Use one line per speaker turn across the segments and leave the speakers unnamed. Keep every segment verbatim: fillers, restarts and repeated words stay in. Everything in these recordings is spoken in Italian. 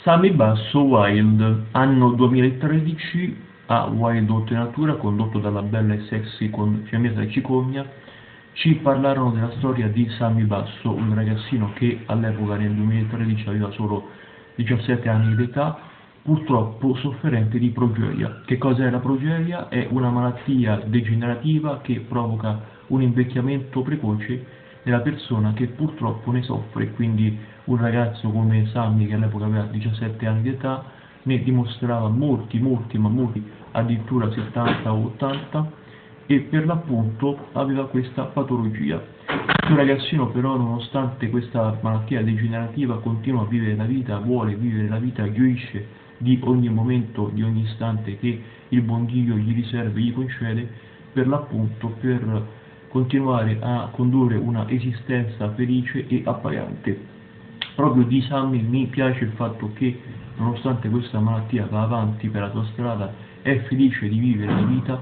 Sammy Basso Wild, anno duemilatredici, a Wild Oltre Natura, condotto dalla bella e sexy con Fiammetta Cicogna, ci parlarono della storia di Sammy Basso, un ragazzino che all'epoca nel duemilatredici aveva solo diciassette anni di età, purtroppo sofferente di progeria. Che cos'è la progeria? È una malattia degenerativa che provoca un invecchiamento precoce della persona che purtroppo ne soffre, quindi un ragazzo come Sammy, che all'epoca aveva diciassette anni di età, ne dimostrava molti, molti, ma molti, addirittura settanta o ottanta, e per l'appunto aveva questa patologia. Questo ragazzino però, nonostante questa malattia degenerativa, continua a vivere la vita, vuole vivere la vita, gioisce di ogni momento, di ogni istante che il buon Dio gli riserva e gli concede, per l'appunto per continuare a condurre una esistenza felice e appagante. Proprio di Sammy mi piace il fatto che, nonostante questa malattia, va avanti per la sua strada, è felice di vivere la vita,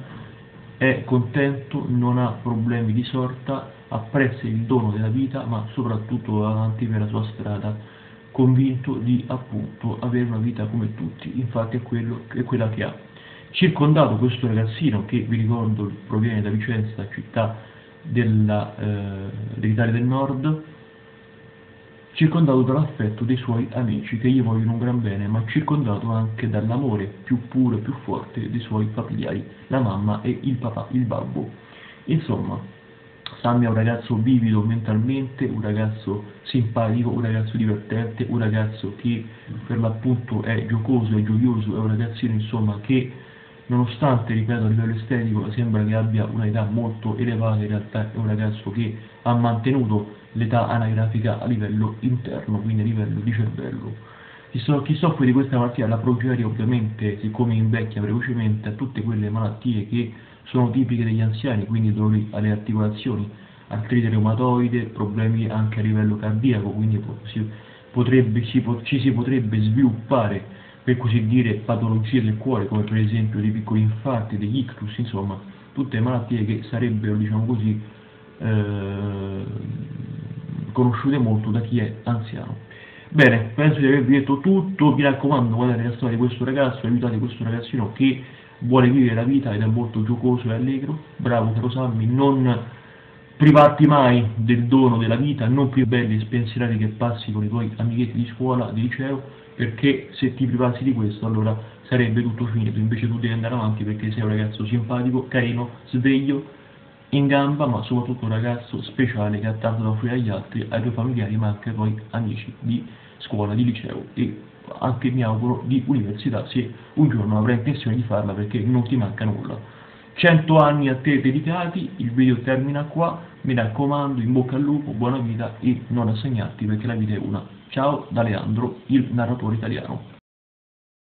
è contento, non ha problemi di sorta, apprezza il dono della vita, ma soprattutto va avanti per la sua strada, convinto di appunto avere una vita come tutti. Infatti è, quello, è quella che ha. Circondato questo ragazzino, che vi ricordo proviene da Vicenza, città della, eh, dell'Italia del Nord, circondato dall'affetto dei suoi amici che gli vogliono un gran bene, ma circondato anche dall'amore più puro e più forte dei suoi familiari, la mamma e il papà, il babbo. Insomma, Sammy è un ragazzo vivido mentalmente, un ragazzo simpatico, un ragazzo divertente, un ragazzo che per l'appunto è giocoso e gioioso, è un ragazzino insomma che, nonostante, ripeto, a livello estetico sembra che abbia un'età molto elevata, in realtà è un ragazzo che ha mantenuto l'età anagrafica a livello interno, quindi a livello di cervello. Chi, so, chi soffre di questa malattia, la progeria ovviamente, siccome invecchia precocemente, ha tutte quelle malattie che sono tipiche degli anziani, quindi dolori alle articolazioni, artrite reumatoide, problemi anche a livello cardiaco, quindi si potrebbe, si, ci si potrebbe sviluppare, per così dire, patologie del cuore, come per esempio dei piccoli infarti, degli ictus, insomma, tutte malattie che sarebbero, diciamo così, eh, conosciute molto da chi è anziano. Bene, penso di avervi detto tutto, mi raccomando, guardate la storia di questo ragazzo, aiutate questo ragazzino che vuole vivere la vita ed è molto giocoso e allegro. Bravo caro Sammy, non privarti mai del dono della vita, non più belli e spensierati che passi con i tuoi amichetti di scuola, di liceo, perché se ti privassi di questo allora sarebbe tutto finito. Invece tu devi andare avanti perché sei un ragazzo simpatico, carino, sveglio, in gamba, ma soprattutto un ragazzo speciale che ha tanto da offrire agli altri, ai tuoi familiari, ma anche ai tuoi amici di scuola, di liceo e anche, mi auguro, di università, se un giorno avrai intenzione di farla, perché non ti manca nulla. cento anni a te dedicati, il video termina qua, mi raccomando, in bocca al lupo, buona vita e non assegnarti perché la vita è una. Ciao da Leandro, il narratore italiano.